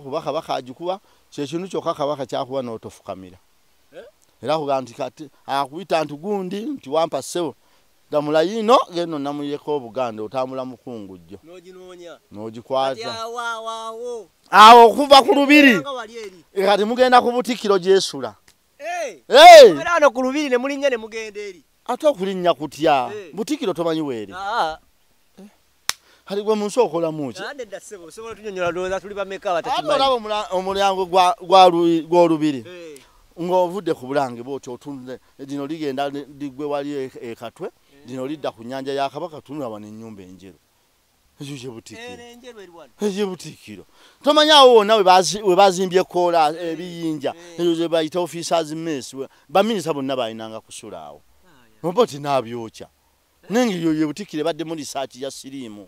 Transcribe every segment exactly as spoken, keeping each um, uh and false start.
kuba kabaka ajikuba kye kintu kyokka kabaka kyakuba n'otofukamira era kuga nti kati akuyita nti gundi nti wampa ssebo damula yino geno namuyeko obuganda otambula mukungujjo n'oginoonya n'ogikwata awo awo okuva ku lubiri kati mugenda ku butikiro gyesula era ano ku lubiri ne mulinnya ne mugenda eri ate okulinnya kutya butikiro tomanyi weeri kati gwe munsi okolamu ki olaba omulyango gw'olubiri ng'ovudde ku bulange bwotyo otunde lino ligenda ligwe wali ekatwe lino lidda ku nnyanja ya Kabaka tunula wano ennyumba enjeru ekyo kye butikiro ekyo butikiro tomanyi awo wonna we bazimbye koola ebiyinja ekyo ze bayita officers mess baminisita bonna balinanga kusula awo oba ti n'abyokya nengeri yo ye butikiro ebadde mu risaati ya siriimu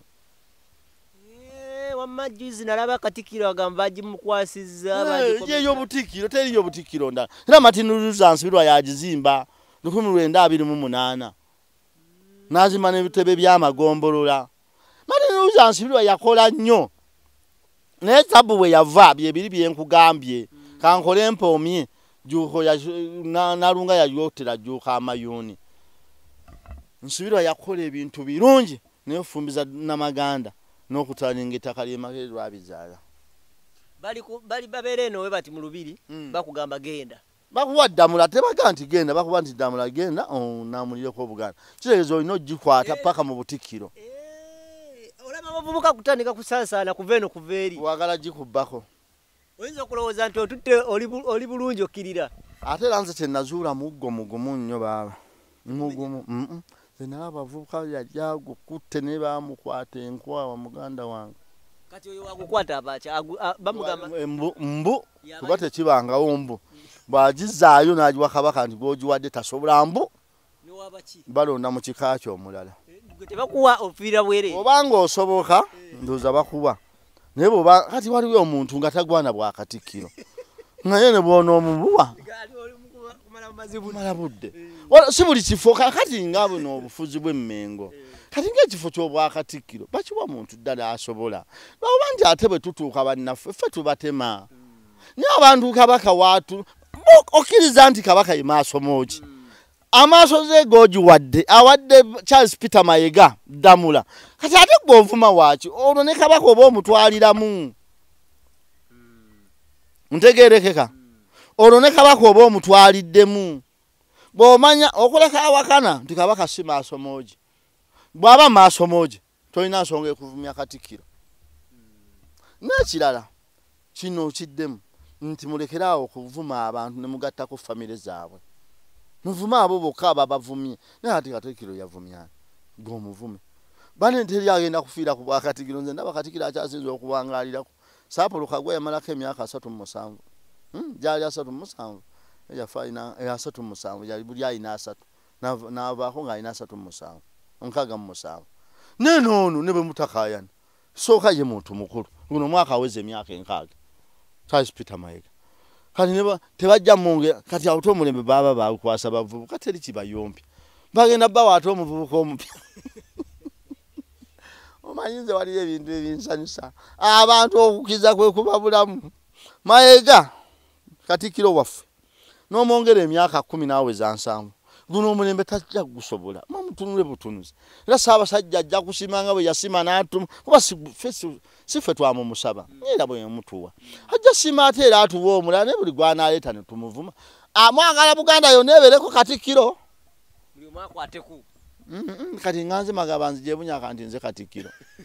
wamajjuzi nalaba Katikkiro agamba bagimukwasizza yeyo butikiro teriyo butikiro ndala era Martin Nsibirwa yagizimba lukumi lwenda abiri mu munaana n'azimba n'ebitebe by'amagombolola. Martin Nsibirwa yakola nnyo naye sabu bwe yava byebiri byenkugambye kankole empomye juko nalunga yayotera juka amayuni. Nsibirwa yakola ebintu birungi n'efumbiza n'amaganda n'okutalinga ettaka ly'emagere lwabizaala bali bali babere eno we bati mu lubiri bakugamba genda bakuwa ddamula tebaga nti genda bakuwa nti ddamula genda namulireko obuganda kitegeeza olina ogikwata paka mu butikiro olaba abavubuka kutandika kusaasaana kuva eno kuva eri wagala gikubbako oyinza okulowooza nti otutte oli bulungi okkirira ate era nze tenazuula muggo mugumu nnyo baaba mugumu nalaba abavubuka yajja gukutte ne bamukwata enkwawa muganda wange kati oyo wagukwata abacha bamugamba mbu kuba tekibangawo mbu bwagizaayo n'agiwa Kabaka nti gwogiwadde tasobola mbu balonda mu kika ky'omulala tebakuwa ofiira bwere obanga osoboka ndooza bakuwa naye bwoba kati waliwo omuntu nga tagwana bwa Katikkiro naye ne bwona omubuwa kumala budde si buli kifo kati nga buno obufuzi bw'emmengo kati ng'ekifo ky'obwa Katikkiro bakiwa muntu ddala asobola oba nti ate bwe tutuuka bannaffe ffe tubatema naye abantu Kabaka waatu okkiriza nti Kabaka ye maaso moogi amaaso ze googiwadde awadde Charles Peter Mayiga ddamula kati ate gwe ovuma waaki olwo ne Kabaka oba omutwaliramu ntegeerekeka olwo ne Kabaka oba omutwaliddemu bw'omanya okuleka awakana nti Kabaka si maaso moogi bw'aba maaso moogi tolina nsonga ekuvumya Katikkiro n'ekirala kino kiddemu nti mulekeraawo okuvuma abantu ne mugattako famire zaabwe muvuma abo bokka aba bavumye naye ate Katikkiro yavumya g'omuvume bane teri agenda kufiira ku bwa Katikkiro nze ndaba Katikkiro akyasinza okuwangaalirako Saapolo Kaggwa yamalako emyaka asatu mu musanvu gyali asatu mu musanvu eyafa alina asatu mu musanvu yali buli alina asatu n'avaako ng'alina asatu mu musanvu nkaaga mu musanvu nenoono ne bwe mutakayana sooka ye muntu mukulu guno omwaka aweza emyaka enkaaga Charles Peter Mayiga kati ne tebajja mwongera kati awo omulembe baba bakwasa bavubuka teri kibayompya bagenda bawa ate omuvubuka omupya omanyize waliyo ebintu ebinsanyusa abantu okukiza kwe kuba bulamu Mayiga Katikkiro waffe n'omwongera emyaka kumi n'aweza nsanvu guno omulembe tajja gusobola mutunule butunuzi era Ssaabasajja ajja kusimanga bwe yasima n'atuma kuba si ffe twamumusaba era bwe yamutuwa ajja sima ate era atuwa omulala ne buli gw'anaaleeta ne tumuvuma amwagala Buganda yonna ebeereko Katikkiro buli omu akwateku kati nganze magaba nzije bunyaka nti nze Katikkiro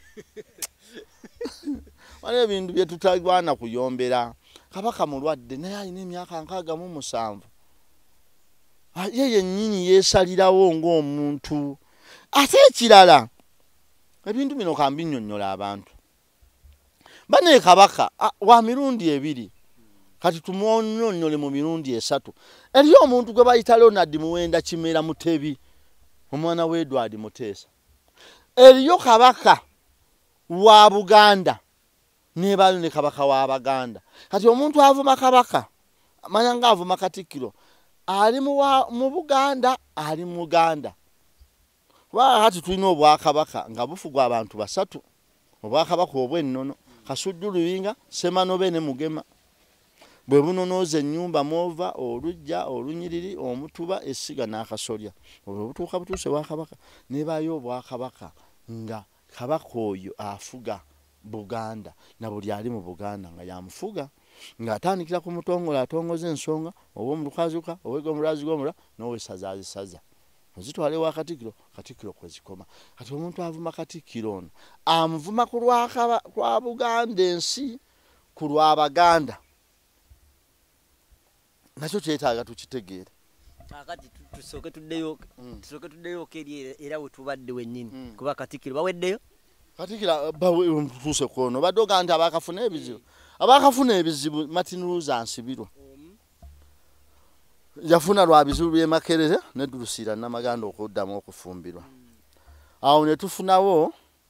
waliwo ebintu bye tutagwana kuyombera Kabaka mulwadde naye alina emyaka nkaaga mu musanvu ye yennyini yeesalirawo ng'omuntu ate ekirala ebintu bino kambinnyonnyola abantu bane Kabaka wa mirundi ebiri kati tumwonnyonnyole mu mirundi esatu eriyo omuntu gwe bayita Leonard Muwenda Kimera Mutebi omwana we Edward Muteesa eriyo Kabaka wa Buganda nebali ne Kabaka wa Baganda kati omuntu avuma Kabaka amanya nga avuma Katikkiro ali mu Buganda ali mu Uganda wa hati tulina obwa Kabaka nga bufugwa abantu basatu obwa Kabaka obw'ennono Kasujju Luyinga, Semanobe ne Mugema. Bwe bunonooza ennyumba Mova, Olujja, Olunyiriri, Omutuba, Essiga n'Akasolya. Olwo butuuka butuuse Bwakabaka ne bayo Obwakabaka nga Kabaka oyo afuga Buganda na buli ali mu Buganda nga yamufuga ng'atandikira ku Mutongola atongoza ensonga obw'omulukazuka obw'egomulazi gomula n'owesaza azisaza ozitwale wa Katikkiro Katikkiro kwezikoma kati omuntu avuma Katikkiro ono amuvuma ku lwakaba kwa Buganda ensi ku lw'Abaganda nakyo kyetaaga tukitegeere. Akati tusooke tuddeyo tusooke tuddeyo eri era we tubadde wennyini kuba Katikkiro baweddeyo Katikkiro bawe tuuse kono badoga nti abakafuna ebizibu abakafuna ebizibu Martin Luther Nsibirwa yafuna lwa bizibu bye Makerere ne Drusilla Namaganda okuddamu okufumbirwa awo ne tufunawo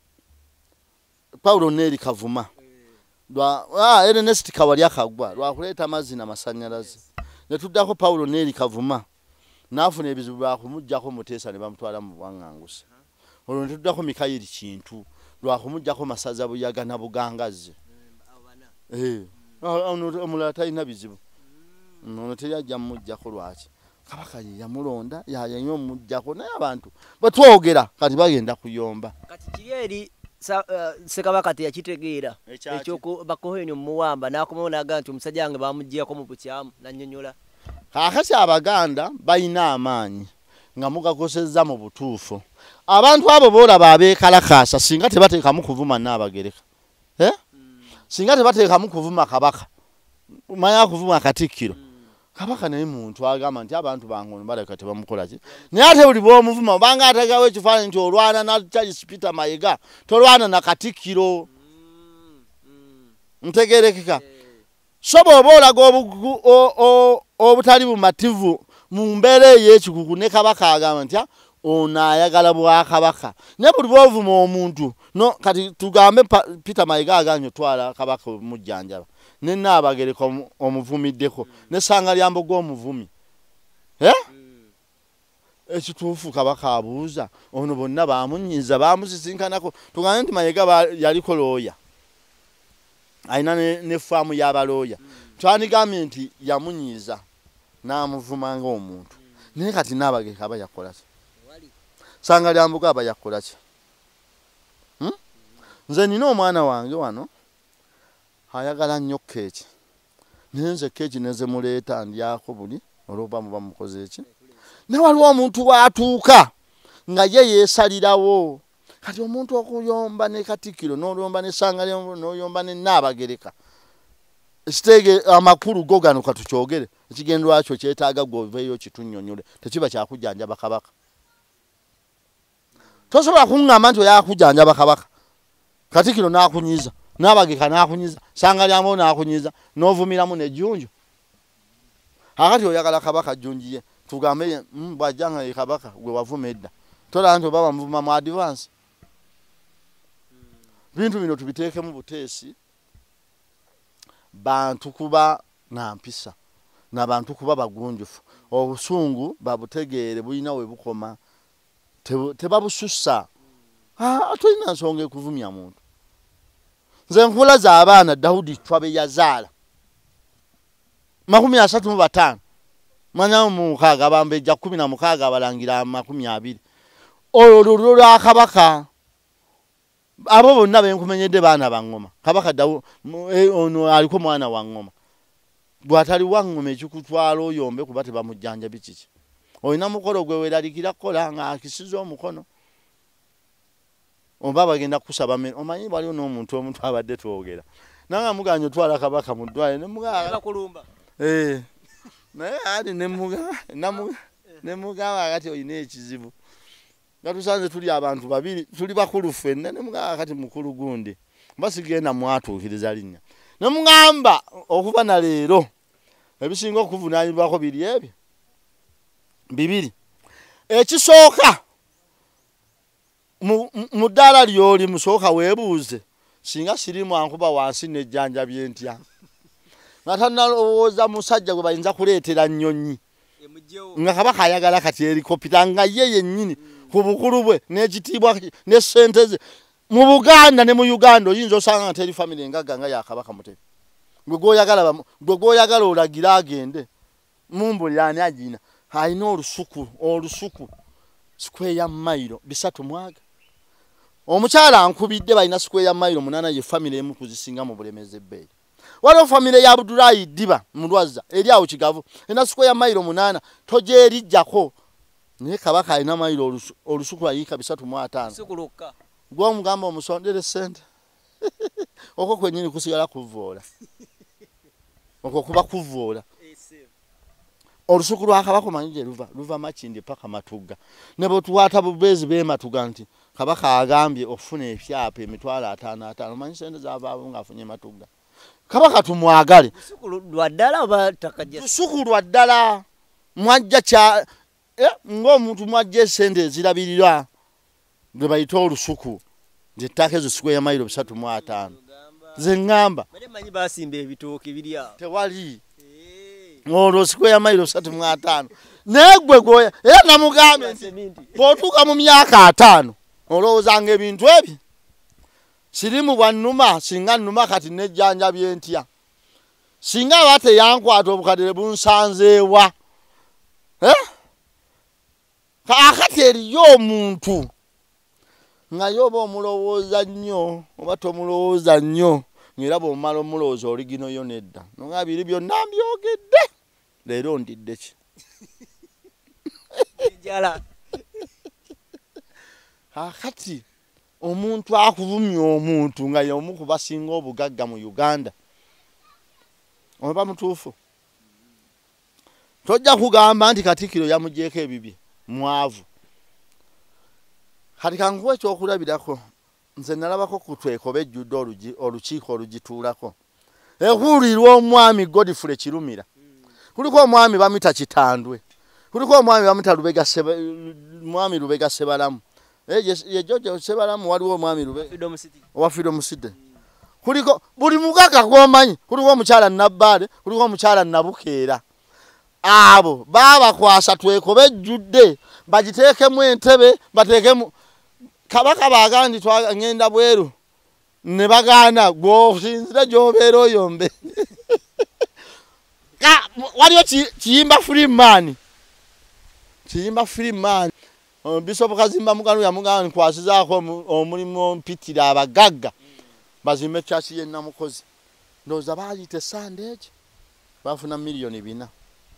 Paulo Neri Kavuma lwa ah Ernest Kawali akagwa lwa kuleeta amazzi n'amasanyalaze ne tuddako Paulo Neri Kavuma nafuna ebizibu bakumujjako Muteesa ne bamutwala mu bwangangusa olwo ne tuddako Mikayiri Kintu lwa kumujjako Masaza Buyaga na Bugangazi eh ono omulala talina bizibu ono teyajja mujjako lwaki Kabaka ye yamulonda yayanyo omujjako naye abantu batwogera kati bagenda kuyomba kati kiri eri Ssekabaka teyakitegeera ekyoko bakohenyo muwamba nakomawo naga nti omusajja wange bamuggyako mu bukyamu nannyonnyola kakati Abaganda bayina amaanyi nga mugakosezza mu butuufu abantu abo boolaba abeekalakaasa singa tebateekamu kuvuma Nnaabagereka eh singa tebateekamu kuvuma Kabaka manya kuvuma Katikkiro Kabaka naye muntu agamba nti abantu bangono baleka tebamukola ki naye ate buli bw'omuvuma banga atagawo ekifaananyi nti olwana na Charles Peter Mayiga tolwana na Katikkiro ntegeerekeka so bw'oba olaga obutali bumativu mu mbeera ey'ekikugu ne Kabaka agamba nti ono ayagala Bwakabaka ne buli bw'ovuma omuntu no kati tugambe Peter Mayiga agambye twala Kabaka mujjanjaba ne Nnaabagereka omuvumiddeko ne Ssangalyambo gw'omuvumi eh ekituufu Kabaka abuuza ono bonna baamunyiza baamusisinkanako tugambe nti Mayiga yaliko looya ayina ne faamu y'abalooya twanigambye nti yamunyiza n'amuvuma ng'omuntu naye kati Nnaabagereka aba yakola ki Ssangalyambo aba yakola ki nze nina omwana wange wano ayagala nnyo keeki nenze keeki neze muleeta ndyako buli olwoba muba mukoze eki ne waliwo omuntu watuuka nga ye yeesalirawo kati omuntu okuyomba ne Katikkiro n'oyomba ne Ssangalyambo n'oyomba ne Nnaabagereka ekiteege amakulu go gano katukyogere ekigendwa kyo kyetaaga gwoveeyo kitunnyonnyole tekiba kyakujjanjaba Kabaka tosobola kuŋŋamba nti oyakujjanjaba Kabaka Katikkiro n'akunyiza Nnaabagereka n'akunyiza Ssangalyambo n'akunyiza n'ovumiramu n'ejjunju akati oyagala Kabaka jjunji ye tugambe bw'ajjanga ye Kabaka gwe wavuma edda tolaba nti oba bamuvuma mu advance bintu bino tubiteekemu buteesi bantu kuba nampisa n'abantu kuba bagunjufu obusungu babutegeere bulina we bukoma tebabusussa tulina nsonga ekuvumya muntu nze nkula z'abaana Dawudi twabe yazaala makumi asatu mu bataano manya mu mukaaga bambejja kumi na mukaaga abalangira makumi abiri olwo lwa Kabaka abo bonna benkumenyedde baana ba Ngoma Kabaka ono aliko mwana wa Ngoma bw'atali wa Ngoma ekikutwala oyombe kuba tebamujjanja bikiki olina mukolo gwe weeralikira kukola nga akisiza omukono oba bagenda kusaba mmere omanyi waliwo n'omuntu omuntu abadde twogera nanga muganya otwala Kabaka mu ddwaliro ne mugamba kulumba eh naye ali ne mugamba ne mugamba kati oyina ekizibu nga tusanze tuli abantu babiri tuli bakulu ffenna ne mugamba kati mukulu gundi basigenda mwatuukiriza linnya ne mugamba okuva na leero ebisinga okuvunaanyibwako biri ebyo bibiri ekisooka mu ddaala ly'oli musooka weebuuze singa sirimu ankuba wansi n'ejjanja byentya nga tannalowooza musajja gwe bayinza kuleetera nnyonyi nga Kabaka ayagala kati erikopita nga ye yennyini ku bukulu bwe n'ekitiibwa ne ssente ze mu Buganda ne mu Uganda oyinza osanga teri family engaga nga ya Kabaka Mutebi gwe goyagala gwe goyagala olagira agende mumbo yani agina haina olusuku olusuku square ya mailo bisatu mwaga omukyala ankubidde balina square ya mailo munana ye family emu kuzisinga mu bulemeze bbeyi waliwo family ya Abdulayi Diba mulwaza eri awo Kigavu ena square ya mailo munana toje erijjako naye Kabaka alina mailo olusuku ayika bisatu mu ataano sukuluka gwa mugamba omusondere sente okwo kwenyini kusigala kuvoola okwo kuba kuvoola olusuku lwa Kabaka manyije luva luva Makindye paka Matuga ne bo tuwata bubezi be Matuga nti Kabaka agambye okufuna efyapa emitwalo ataano ataano manyi sente z'avaawo ng'afunye Matuga Kabaka tumwagale olusuku lwa ddala oba takajja olusuku lwa ddala mwajja kya eh, ng'omuntu mwajja esente ezirabirira gwe bayita olusuku zettaka ezo square ya mailo bisatu mu ataano ze ngamba bale manyi basimba ebitooke biri awo tewali olwo square ya mailo bisatu mu ataano negwe goya era namugambe nti bw'otuuka mu myaka ataano olowoozanga ebintu ebyo sirimu bwa nnuma singa nnuma kati nejjanja byentya singa aba teyankwata obukadere bunsanzeewa eh? Kakati eriyo omuntu nga yoba omulowooza nnyo oba tomulowooza nnyo ng'era bw'omala omulowooza oli gino yo nedda nonga biri byonna mbyogedde leero ndidde ki njala kakati omuntu akuvumya omuntu nga y'omu ku basinga obugagga mu Uganda oba mutuufu tojja kugamba nti Katikkiro yamugyeko ebibye mwavu kati kankuwa ekyokulabirako nze nalabako ku twekobe ejjudde olukiiko olugituulako ehuulirwa omwami Godfrey Kirumira kuliko omwami bamita Kitandwe kuliko omwami bamita Lubega Seba mwami Lubega Sebalamu ye George Sebalamu waliwo omwami Lubega owa Freedom City kuliko buli mugagga gwomanyi kuliko omukyala Nabbaale kuliko omukyala Nabukeera abo baba kwasa twekobe ejjudde bagiteekemu entebe bateekemu Kabaka bagandi twagenda bweru ne bagana gwosinzira gyobeera oyombe ka waliyo kiyimba Freeman kiyimba Freeman Bishop Kazimba Mugano yamugana nkwasizaako omulimu ompitira abagagga bazimbe kyasi ye Namukozi ndoza bayite Sandage bafuna milioni bina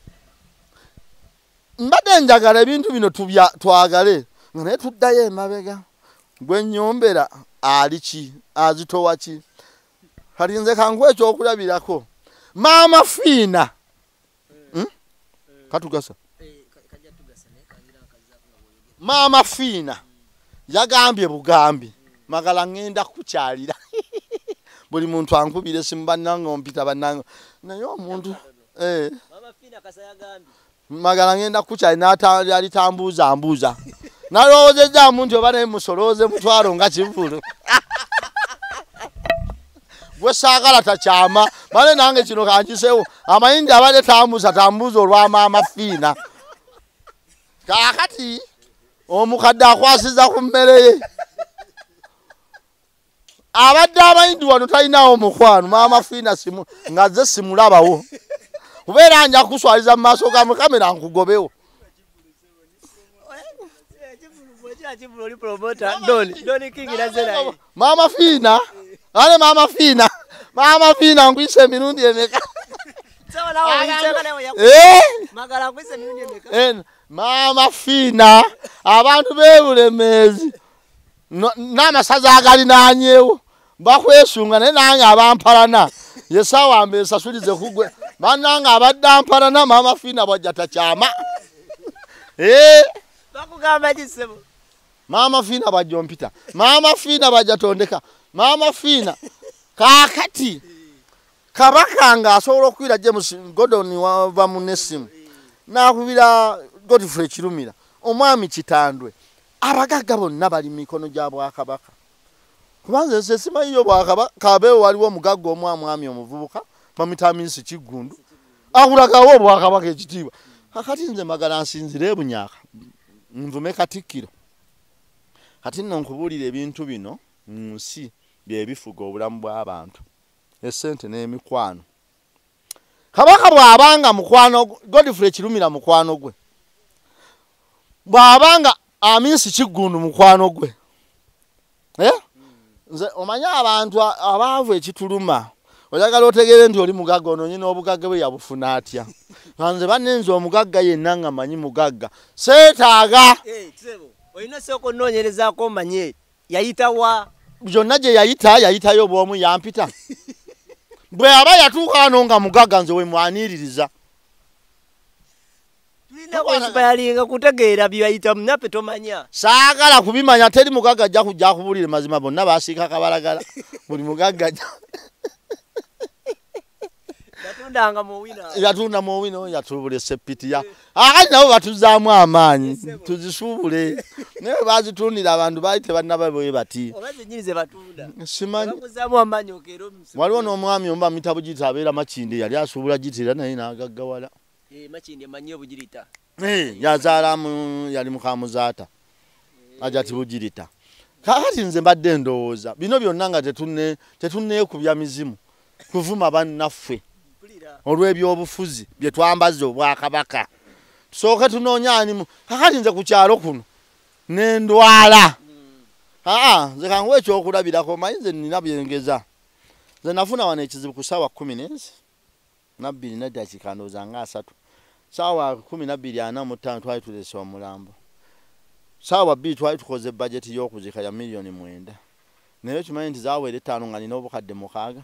mbadde njagala ebintu bino tubya twagale naye tuddayo emabega gwe nyombera aliki azitowa ki kati nze kangu ekyokulabirako Maama Fiina hmm? katugasa Maama Fiina yagambye bugambi magala ngenda kukyalira buli muntu ankubire simu bannange ompita bannange naye omuntu eh Maama Fiina kasa yagambye magala ngenda kukyalira n'atali alitambuuza mbuuza nalowoozezza muntu oba naye musolooze mutwalo nga kivulu gwe saagala takyama bale nange kino kankisewo amayindi abale tambuuza tambuuza olwa Maama Fiina kaakati omukadde akwasiza ku mmere ye abadde amayindi wano talinawo mukwano Maama Fiina simu nga ze simulabawo kubeera nja kuswaliza mu maaso ga kamera nkugobewo Maama Fiina ale Maama Fiina Maama Fiina nkwise emirundi emeka eh magala nkwise emirundi emeka Maama Fiina abantu bebulemezi n'amasaza agalinaanyeewo bakwesunga naye nange abampalana yesawa mbe sasulize kugwe bannanga abadde ampalana Maama Fiina bwajja takyama eh bakugamba kisebo Maama Fiina bwajja ompita Maama Fiina bwajja tondeka Maama Fiina kaakati Kabaka nga asobola okwira James Gordon wava mu nesimu n'akubira Godfrey Kirumira omwami Kitandwe abagagga bonna bali mikono gya Bwakabaka kubanza nze simanyiyo Bwakabaka abeewo waliwo omugagga omwamwami omuvubuka bamutaminsi Kiggundu akulagawo Obwakabaka ekitiibwa kakati nze magala nsinzire ebunyaka nvume Katikkiro kati nno nkubuulira ebintu bino nsi bye bifuga obulamu bw'abantu esente n'emikwano. Kabaka bw'abanga mukwano Godfrey Kirumira mukwano gwe, bw'abanga Amisi Kiggundu mukwano gwe, eh nze omanya abantu abaavu ekituluma oyagala otegeere nti oli mugagga ono nyina obugagga bwe yabufuna atya. Nze banenze omugagga yenna nga manyi mugagga seetaaga. Eh kisebo oyina soko nnoonyerezaako omanye yayitawa byonna gye yayita yayitayo bw'omu yampita. Bwe aba yatuuka wano nga mugagga nze we mwaniririza. tulina kwasipayalinga kutegeera byayita munaffe tomanya. Saagala kubimanya, teri mugagga ajja kujja akubulire mazima, bonna baasiika kabalagala buli mugagga ajja yatundanga mu wina yatunda mu wina yatubule sepitiya akati nabo batuzaamu amaanyi tuzisuubule naye bazitundira abantu bayite bannaba bwe bati obaze nyirize batunda simanyi bakuzaamu amaanyi okero msimu. Waliwo n'omwami omba mitabu gita abeera Makindi yali asuubula gitira naye n'agaggawala. Eh Makindi amanyi obugirita. Eh yazaalamu yali mukamuzaata ajati bugirita. Kakati nze mbadde ndowooza bino byonna nga tetunne tetunneekubya mizimu kuvuma bannaffe olw'ebyobufuzi bye twambaze obwakabaka. Tusooke tunoonya ani kakati nze ku kyalo kuno n'endwala. Aa nze kanguwa ekyokulabirako manyi nze nina byengeza. Nze nafuna wano ekizibu ku ssaawa kkumi n'ezi nabbiri n'eddakiika ndowooza nga asatu. Ssaawa kkumi na bbiri ana mu ttaano twali tulese omulambo. Ssaawa bbiri twali tukoze bajeti y'okuzika ya miliyoni mwenda. Naye kimanyi nti zaawera ettaano nga nina obukadde mukaaga.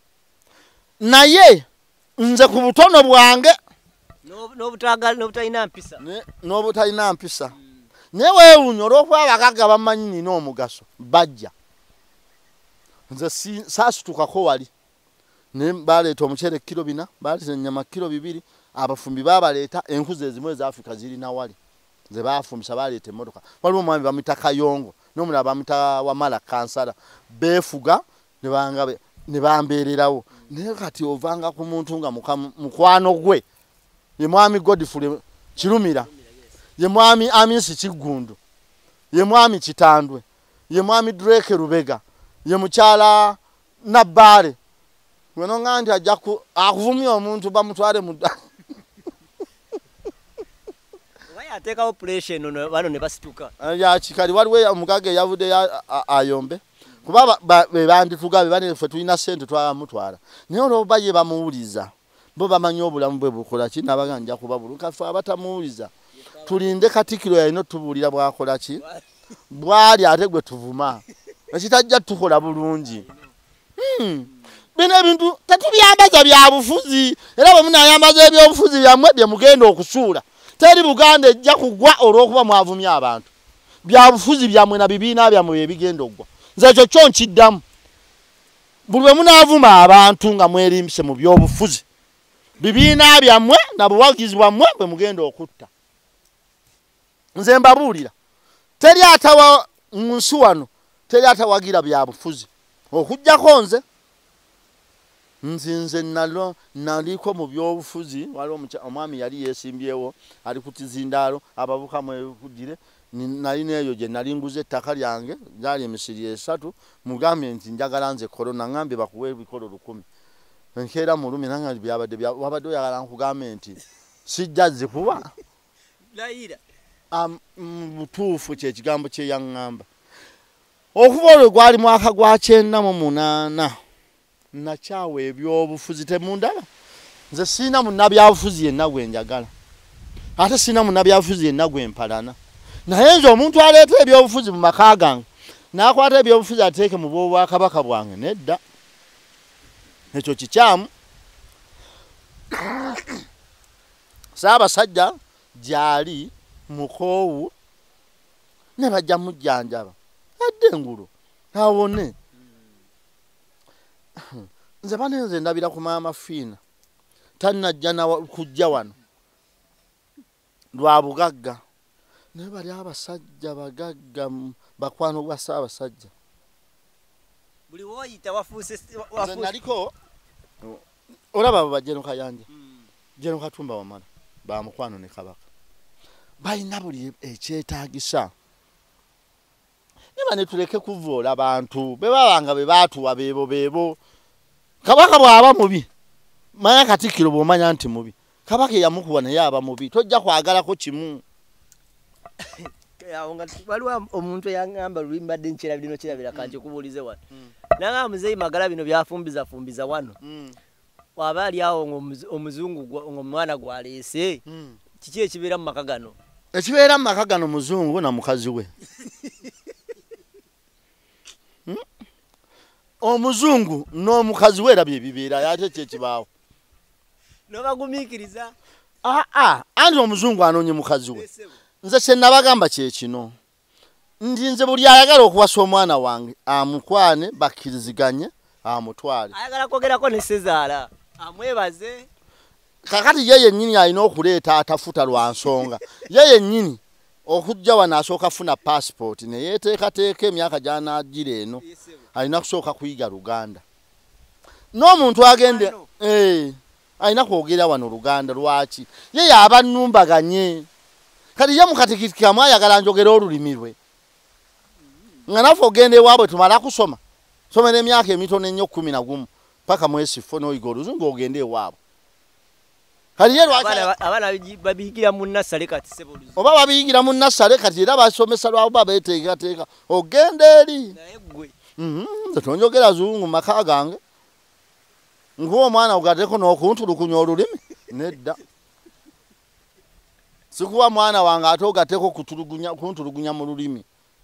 Naye nze ku butono bwange n'obutaagala n'obutalina mpisa n'obutalina mpisa naye weewuunya olw'okuba abagagga bamanyi nina omugaso bajja. Nze saasitukako wali naye baleeta omuceere kiro bina, baleeta ennyama kiro bibiri, abafumbi baabaleeta enkuzi ezimu eza Afrika zirina wali ze baafumbisa baleeta emmotoka. Waliwo omwami bamuyita Kayongo n'omulala bamuyita Wamala Kansala beefuga ne banga ne bambeererawo. Naye kati ovanga ku muntu nga mukwano gwe ye mwami Godfrey Kirumira, ye mwami Amisi Kiggundu, ye mwami Kitandwe, ye mwami Drake Rubega, ye mukyala Nabbaale. Weno nga nti ajja akuvumya omuntu bamutwale mu ateekawo operation ono bano ne basituka. Ya kikali waliwo omugagga eyavudde ayombe. Kuba be banditugabe bane ffe tulina ssente twamutwala. Naye olwoba ye bamuwuliza bo bamanyi obulamu bwe bukola ki n'abaganja kuba buluka ffe abatamuwuliza. Tulinde Katikkiro yalina otubuulira bwakola ki bwali ate gwe tuvuma ekitajja tukola bulungi. Bino ebintu tetubyambaza bya bufuzi era bwe munayambaza ebyobufuzi byammwe bye mugenda okusuula teri Buganda ejja kugwa olw'okuba mwavumya abantu. Bya bufuzi byammwe na bibiina byammwe bye bigenda oggwa. Nze ekyo kyo nkiddamu. Buli lwe munaavuma abantu nga mwerimbise mu byobufuzi bibiina byammwe na buwagizi bwammwe bwe mugenda okutta. Nze mbabuulira teri atawa mu nsi wano teri atawagira bya bufuzi okuggyako nze. Nzinze nalo naliko mu byobufuzi waliwo omwami yali yeesimbyewo ali ku kizindaalo abavuka mwekugire nalina eyo gye nali nguze ettaka lyange lyali emisiri esatu mugambye nti njagala nze korona ngambye bakuwe ebikolo lukumi. Enkeera mulumi nanga byabadde wabadde oyagala nkugambe nti sijja zikuba butuufu kyekigambo kye yaŋŋamba. Okuva olwo gwali mwaka gwa kyenda mu munaana nakyawa ebyobufuzi temundaba. Nze siina munnabyabufuzi yenna gwe njagala ate siina munnabyabufuzi yenna gwe mpalana. Naye nze omuntu aleeta ebyobufuzi mu maka gange n'akwata ebyobufuzi ateeke mu bwobwakabaka bwange nedda. Ekyo kikyamu. Ssaabasajja gyali mukoowu ne bajja mujjanjaba adde engulu awone. Nze banenze ndabira ku maama Fiina tannajja kujja wano lwa bugagga naye bali abasajja bagagga bakwano gwa Ssaabasajja. Buli woyita wafuuse nze naliko olaba abo bajjeno Kayanja Jeno Katumba Wamala ba mukwano ne Kabaka balina buli ekyetaagisa Neba ne tuleke kuvoola abantu be babanga be baatuwa bebo bebo kabaka bwaba mubi manya Katikkiro bw'omanya nti mubi kabaka yamukuwa naye aba mubi tojja kwagalako kimu awo nga waliwo omuntu eyangamba luli mbadde nkirabira bino kirabira kanje kubuulize wano nanga muzeeyi Magala bino byafumbiza fumbiza wano waba ali awo omuzungu ng'omwana gwaleese kiki ekibeera mu maka gano ekibeera mu maka gano muzungu na mukazi we omuzungu n'omukazi we erabye ebibeera yate kyekibaawo nobagumiikiriza aa anti omuzungu anoonye mukazi we nze kye nabagamba kye kino ndi nze buli ayagala okuwasa omwana wange amukwane bakkiriziganye amutwale ayagala kwogerako ne Sezaala amwebaze kakati ye yennyini alina okuleeta atafuta lwa nsonga ye yennyini okujja wano asooka afuna passport ne yeeteekateeka emyaka gy'anaagira eno alina kusooka kuyiga Luganda n'omuntu agende eh alina kwogera wano Luganda lwaki ye yaba nnumbaganye kati ye mukatikitikamu ayagala njogera olulimi lwe nga naffe ogenda ewaabwe tumala kusoma somera emyaka emitono ennyo kumi na gumu paka mwesifo n'oyiga oluzungu ogende ewaabwe kati ye lwaki abaana babiyigira mu nassale kati sebo oluzungu oba babiyigira mu nassale kati era basomesa lwabo baba beeteekateeka ogenda eri naye ggwe nze tonjogera zungu mu maka gange nkuwa omwana ogaddeko n'okuntulukunya olulimi nedda sikuwa mwana wange ate ogatteko kuntulugunya mu lulimi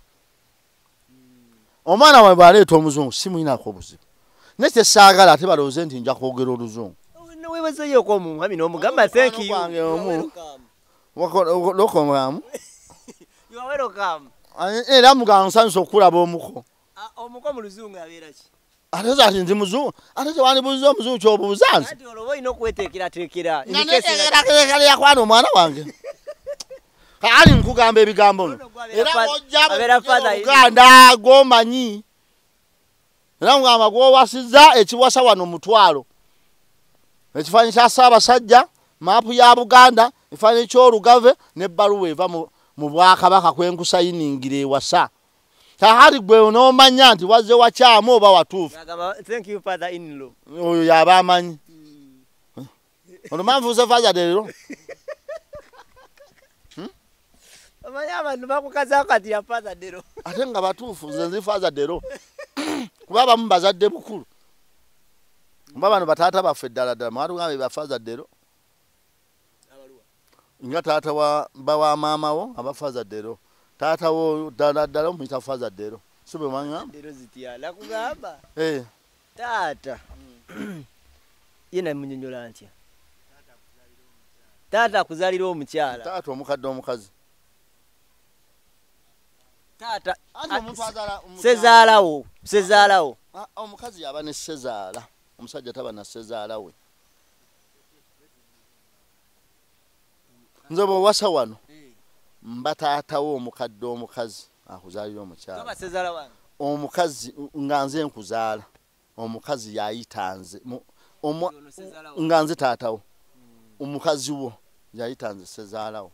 omwana wawe bw'aleeta omuzungu simuyinako obuzibu naye kyesaagala ate balowooze nti nja kwogera oluzungu weebazeeyo okw'omumwami n'omugamba thank you wange omu lokomamu you are welcome era muganga nsanyusa okulaba omuko omuko mu luzungu abeera ki ate zati nti muzungu ate tewandibuuza omuzungu kyobuuza nze ati olwo olina okweteekerateekera naneteekerateekera yakwana omwana wange ali nkugamba ebigambo no era ojja gwomanyi era ngamba gwowasiza ekiwasa wano mutwalo ekifaananyi kya Ssaabasajja maapu ya Buganda ekifaananyi ky'olugave n'ebbaluwa eva mu Bwakabaka kwenkusayiningire ewasa tahari gwe onoomanya nti wazze wakyamu oba watuufu oyo yaba amanyi olumanvuuze faza derero Amanya abantu bakukaza kati ya father dero. Ate nga batuufu nze nzi father dero. Kuba bamu bazadde bukulu. Mbaba no batata baffe ddala ddala mwatu ngambe ba father dero. Abaluwa. Nga tata wa bawa mama wo aba father dero. Tata wo ddala ddala omuyita father dero. Sube mwanga. Dero zitia la kugamba. Eh. Tata. Yena munyonyola ntya. Tata kuzalira omukyala. Tata omukadde omukazi. Tata ati omuntu azala sezaalawo sezaalawo omukazi yaba ne sezaala omusajja taba na sezaala we nze bw'owasa wano mba taatawo omukadde omukazi akuzaalira omukyala omukazi nga nze nkuzaala omukazi yayita nze nga nze taatawo omukazi wo yayita nze sezaalawo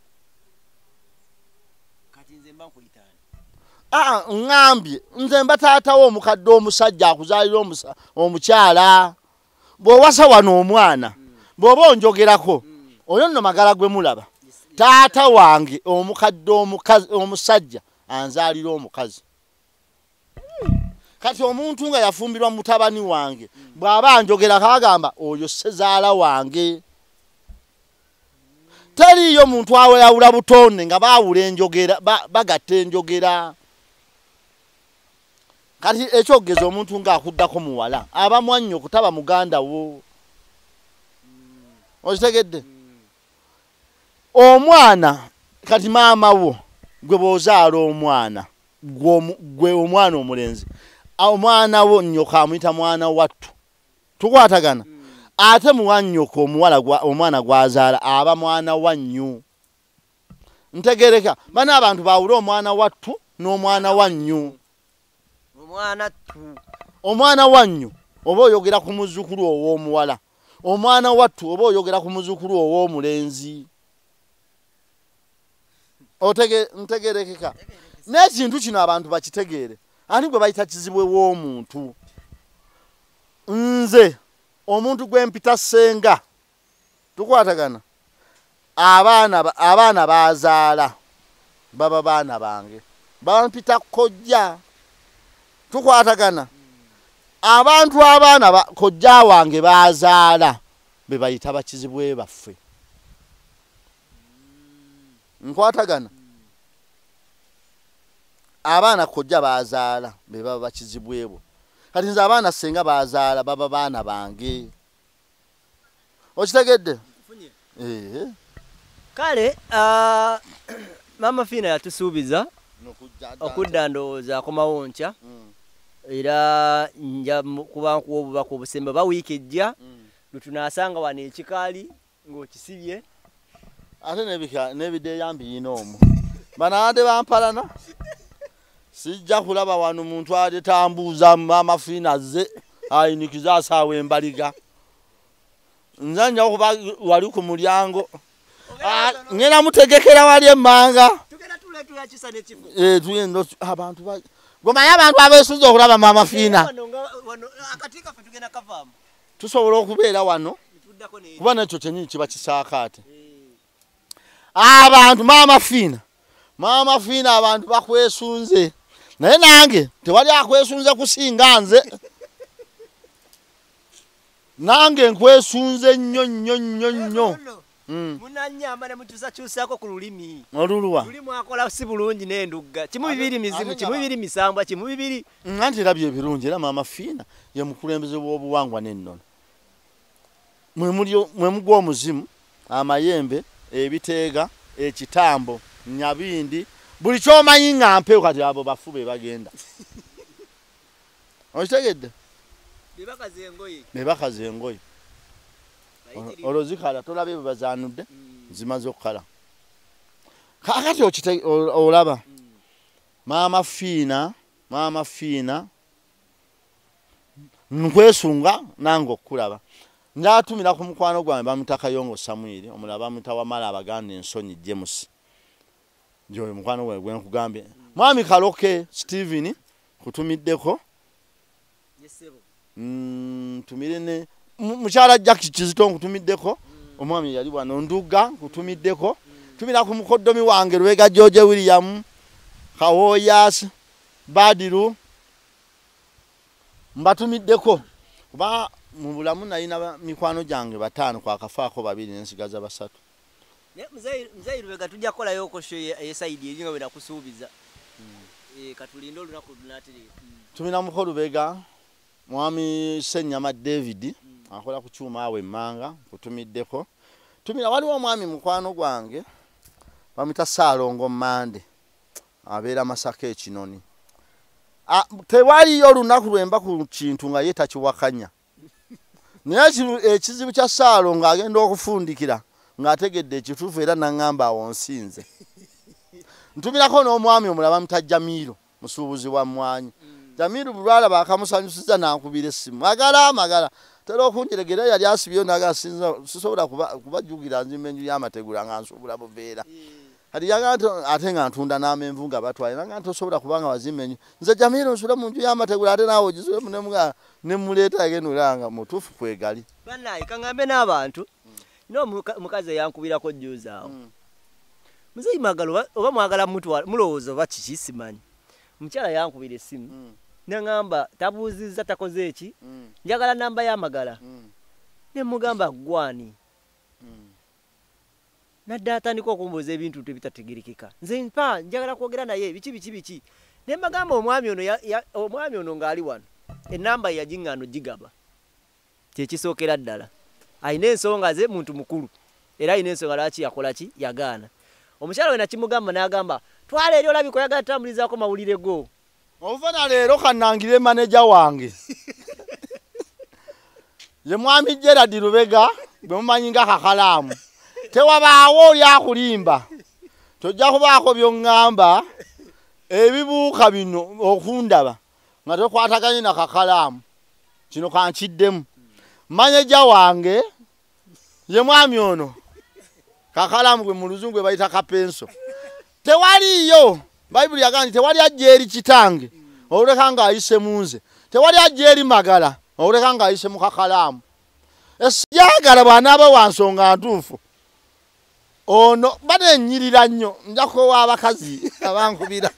kati nze mba nkuyita Ah, ngambye nze mbataatawo omukadde omusajja akuzaalira omukyala bw'owasa wano omwana bw'oba onjogerako oyo nno magala gwe mulaba taata wange omukadde omukazi omusajja anzaalira omukazi kati omuntu nga yafumbirwa mutabani wange bw'aba anjogera kagamba oyo sezaala wange teriiyo muntu aweyawula butonde nga baawula enjogera bagatta enjogera kati ekyogeza omuntu nga akuddako muwala aba mwannyo okutaba muganda wo okitegedde omwana kati maama wo gwe bw'ozaala omwana gwe omwana omulenzi omwana wo nnyoka amuyita mwana wattu tukwatagana ate muwannyoka omuwala omwana gwazaala aba mwana wannyu ntegereka bana abantu bawula omwana wattu n'omwana wannyu omwana tu omwana wannyu oba oyogera ku muzzukulu ow'omuwala omwana wattu oba oyogera ku muzzukulu ow'omulenzi otege ntegerekeka n'ekintu kino abantu bakitegeere ani gwe bayita kizibwe w'omuntu nze omuntu gwempita ssenga tukwatagana abaana abaana bazaala baba baana bange bampita kojja tukwatagana abantu abaana ba, kojja wange bazaala be bayita bakizibwe baffe nkwatagana abaana kojja bazaala be baba bakizibwebo kati nze abaana senga bazaala baba baana bange okitegedde eh kale uh, mama Fina yatusuubiza okudda ndowooza ku mawonca mm. era nja kuba nkuwa obubaka obusembe ba wiiki ejja mm. lutunaasanga wano ekikaali ng'okisibye ate n'ebideyambi yina omwo banaade bampalana sijja kulaba wano muntu ate tambuuza mama Fina azze ayinikiza asaawa embaliga nze nja kuba wali ku mulyango ngena mutegekera wali emmanga eh tuyendo abantu ba gomanya abantu abesuza okulaba mama Fina akatika fe tugenda kavaamu tusobola okubeera wano kuba nakyo kyenyi kiba kisaakaate abantu mama Fina mama Fina abantu bakwesunze naye nange tewali akwesunze kusinga nze nange nkwesunze nnyo nnyo nnyo nnyo munanyamba ne mutusa kyusako ku lulimi oluluwa lulimu akola si bulungi n'endugga kimu bibiri mizimu kimu bibiri misambwa kimu bibiri nganti labye ebirungi era mama Fina ye mukulembeze w'obuwangwa n'ennono mwe mulyo mwe mugwa omuzimu amayembe ebiteega ekitambo nyabindi buli kyomanyi ngampe kati abo bafube bagenda okitegedde bebakaze engoye bebakaze engoye olozikala tolabe bazanudde zimaze okukala kakati okite olaba mama Fina mama Fina nkwesunga nange okulaba ndatumira ku mukwano gwange bamutaka Yongo Samuel omulaba mutawa mala abaganda ensonyi James njoye mukwano gwange gwe nkugambye mwami Kaloke Steven kutumiddeko yesebo mm tumire ne mukyala Jackie Kizito kutumiddeko omwami yali wano Nduga kutumiddeko tumira ku mukoddomi wange Lwega George William Kawoyas Badiru mbatumiddeko kuba mu bulamu nalina mikwano gyange bataano kwa kafaako babiri nensigaza basatu ne mzee mzee Lwega tujja kola yoko show ye side eringa bwe nakusuubiza eh katulindo lunaku lunatiri tumina muko Lubega mwami Senyama David akola ku kyuma awe manga kutumiddeko tumira waliwo mwami mukwano gwange bamita Salongo Mande abeera Masaka ekinoni a tewaliyo lunaku lwemba ku kintu nga yeta kiwakanya naye ekizibu kya Salongo agenda okufundikira ng'ategedde ekituufu era nangamba awo nsinze ntumirako n'omwami omulaba muta Jamiru musuubuzi wa Mwanyi Jamiru bulwala bakamusanyusiza nankubira essimu agala magala tero okunjeregera yali asibyo nagasinza sisobola kubajugira nzimenju y'amategula nga nsobola buveera hadi yaganto ate nga ntunda n'amenvu nga batwaye nga ntosobola kubanga wazimenyu nze Jamiru nsula mu nju y'amategula ate naawe gisule munemuga ne muleeta agenulanga mutufu kwegali banayi kangambe n'abantu no mukaze yankubirako jjuzaawo muzeyi magalo oba mwagala mutu mulowooza oba kiki simanyi mukyala yankubira essimu nangamba tabuuzizza takoze eki njagala namba y'amagala ne mugamba gwani nadda atandika okumbuuza ebintu ebitategerekeka nze mpa njagala kwogera naye biki biki biki ne magamba omwami ono omwami ono ng'ali wano enamba yagiŋŋaano gigaba kyekisookera ddala ayina ensonga ze muntu mukulu era ayina ensonga lwaki yakola ki yagaana omukyala we nakimugamba n'agamba twala eri olabika oyagala tambulizaako mawulire go ovana leero kannangire manager wange ye mwami Gerard Lubega bwe mumanyi nga kakalaamu tewabaawo oli akulimba tojja kubaako by'oŋŋamba ebibuuka bino okundaba nga tokwataganye na kakalaamu kino kankiddemu manager wange ye mwami ono kakalaamu gwe mu luzungu gwe bayita kapenso tewaliyo Bayibuli yagamba tewali ajja eri kitange oleka nga ayise munze. Tewali ajja eri magala oleka nga ayise mu kakalaamu. Esiyagala bw'anaaba wa nsonga ntuufu. Ono banenyirira nnyo njako w'abakazi abankubira.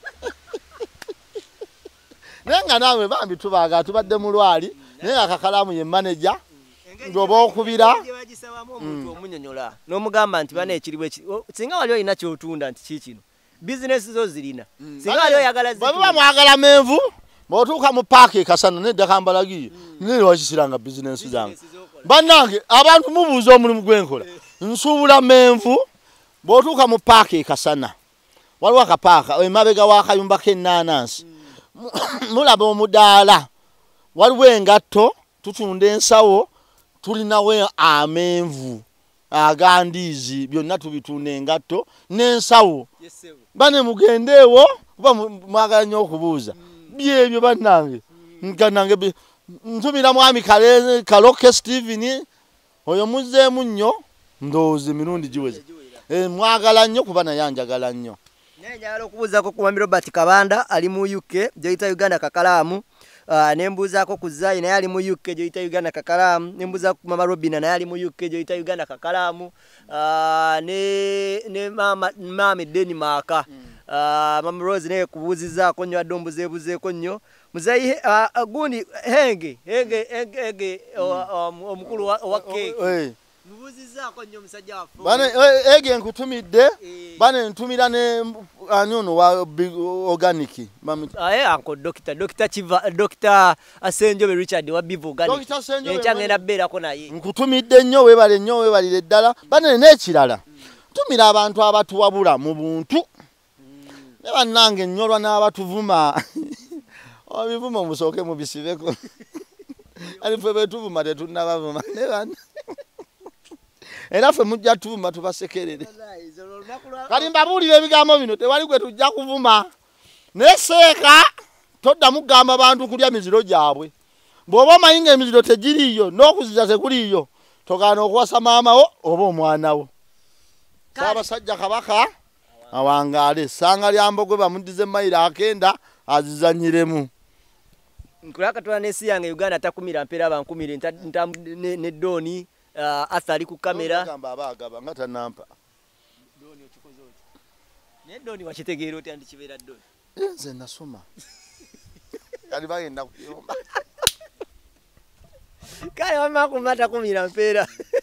Naye nga naawe bambi tubaaga tubadde mu lwali naye akakalaamu ye manager ng'oba okubira omunyonyola n'omugamba nti bana ekiriwo singa wali olina ky'otunda nti kiikino bizinesi zo zirina singa wali oyagala baba mwagala menvu bw'otuuka mu paaka e Kasana n'eddaka mbalagiye naye wakisiranga bizinesi zange. Bannange abantu mubuuza omulimu gwenkola nsuubula menvu bw'otuuka mu paaka e Kasana waliwo akapaaka emabega w'akayumba k'ennaanansi mulaba omudaala waliwo engatto tutunda ensawo tulinawo amenvu agandiizi byonna tubitunda engatto n'ensawo bane mugendeewo kuba mwagala nnyo okubuuza byebyo bannange nkanange ntumira mwami Kaloke Steven oyo muzzeemu nnyo ndowooza emirundi giweze mwagala nnyo kuba naye anjagala nnyo. Naye njagala okubuuzaako ku Mwami Robert Kabanda ali mu U K gy'oyita Uganda Kakalaamu. Uh, nembuzaako ku Zai naye ali mu U K gy'oyita Uganda Kakalaamu. Nembuzaako ku Mama Robina naye ali mu U K gy'oyita Uganda Kakalaamu. Uh, ne ne mama mama Denmark. Uh, Mama Rose naye kubuuzizaako nnyo adde ombuzeebuzeeko nnyo. Muzayi uh, gundi henge henge henge omukulu wa K. Mubuuzizaako nnyo musajja waffe. Bane ege nkutumidde bane ntumira ne ani ono wa organic aye anko doctor doctor chiva doctor Asenjobe Richard wa Bivu organic doctor Asenjobe nchangenda beerako naye nkutumidde nnyo webale nnyo webalire ddala bane n'ekirala tumira abantu abatuwabula mu buntu ne bannange nnyolwa n'abatuvuma obivuma musooke mubisibeko alife betuvuma tetunnabavuma ne bana era ffe mujja tuvuma tubasekerere kali mbabuulira ebigambo bino tewali gwe tujja kuvuma neseeka toddamu kugamba bantu kulya miziro gyabwe bw'oba omanyi nga emiziro tegiriiyo n'okuzira tekuliiyo togaana okuwasa maamawo oba omwanawo. Ssaabasajja Kabaka awangaale essanga lya Mbogwe bamuddize mayiro akenda azizanyiremu. Nkulakatwala n'ensi yange Uganda takumira mpeera bankumire ne Doni Uh, athari ku kamera ngamba abagaba ngata nampa Doni okikozo oti ne Doni wakitegeera oti andi kibeera Doni nze nasoma kali bagenda kuyomba kale wama kumata kumira mpeera